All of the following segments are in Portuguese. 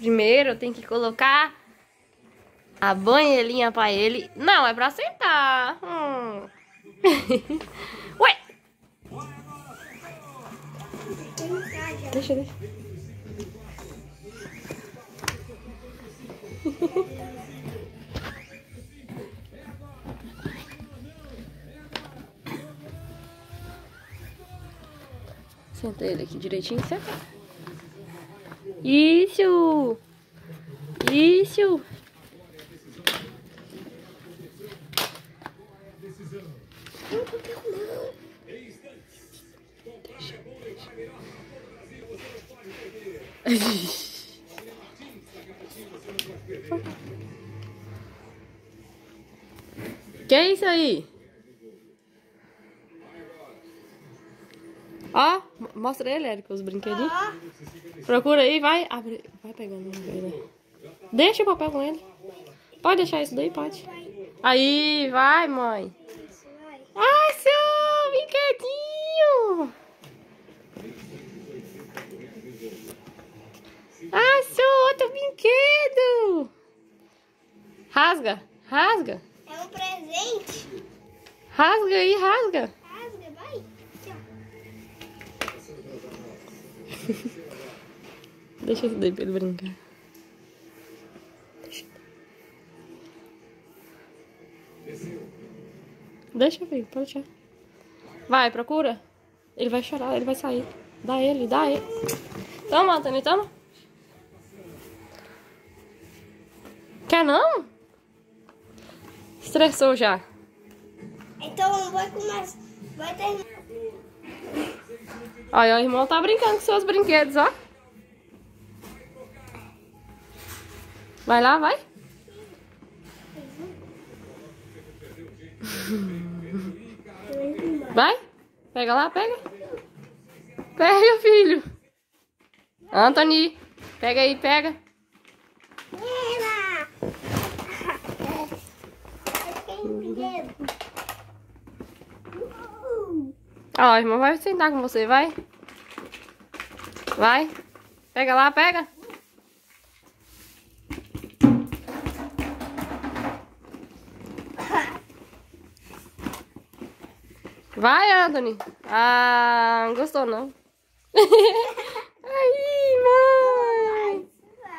Primeiro eu tenho que colocar a banheirinha pra ele. Não, é pra sentar. Ué! Deixa. Senta ele aqui direitinho, senta. Isso! Isso! Que é isso aí? Ó, mostra ele, Érica, os brinquedinhos. Procura aí, vai. Abre, vai pegando. Deixa o papel com ele. Pode deixar isso daí, pode. Aí, vai, mãe. Ai, seu brinquedinho. Ai, seu outro brinquedo. Rasga, rasga. É um presente. Rasga aí, rasga. Rasga, vai. Deixa isso daí pra ele brincar. Deixa, filho, pode deixar. Vai, procura. Ele vai chorar, ele vai sair. Dá ele, dá ele. Toma, Antônio, toma. Quer não? Estressou já. Então vai começar. Vai terminar. Olha, o irmão tá brincando com seus brinquedos, ó. Vai lá, vai. Vai. Pega lá, pega. Pega, filho. Anthony, pega aí, pega. Ó, irmão, vai sentar com você, vai. Vai. Pega lá, pega. Vai, Anthony. Ah, não gostou, não. Aí, mãe.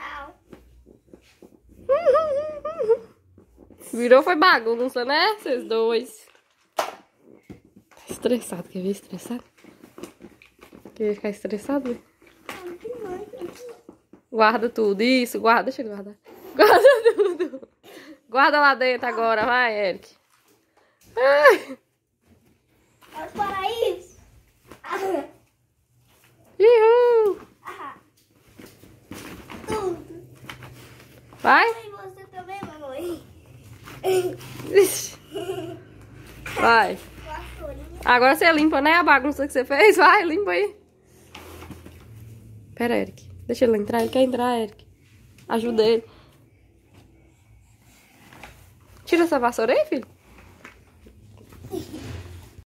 Virou, foi bagunça, né? Vocês dois. Tá estressado, quer ver estressado? Quer ver ficar estressado? Guarda tudo, isso, guarda, deixa eu guardar. Guarda tudo. Guarda lá dentro agora, vai, Eric. Ai. É o paraíso. Uhul. Tudo. Vai. E você também, mamãe? Ixi. Vai. Agora você limpa, né, a bagunça que você fez? Vai, limpa aí. Pera, Eric. Deixa ele entrar. Ele quer entrar, Eric. Ajuda ele. Tira essa vassoura aí, filho.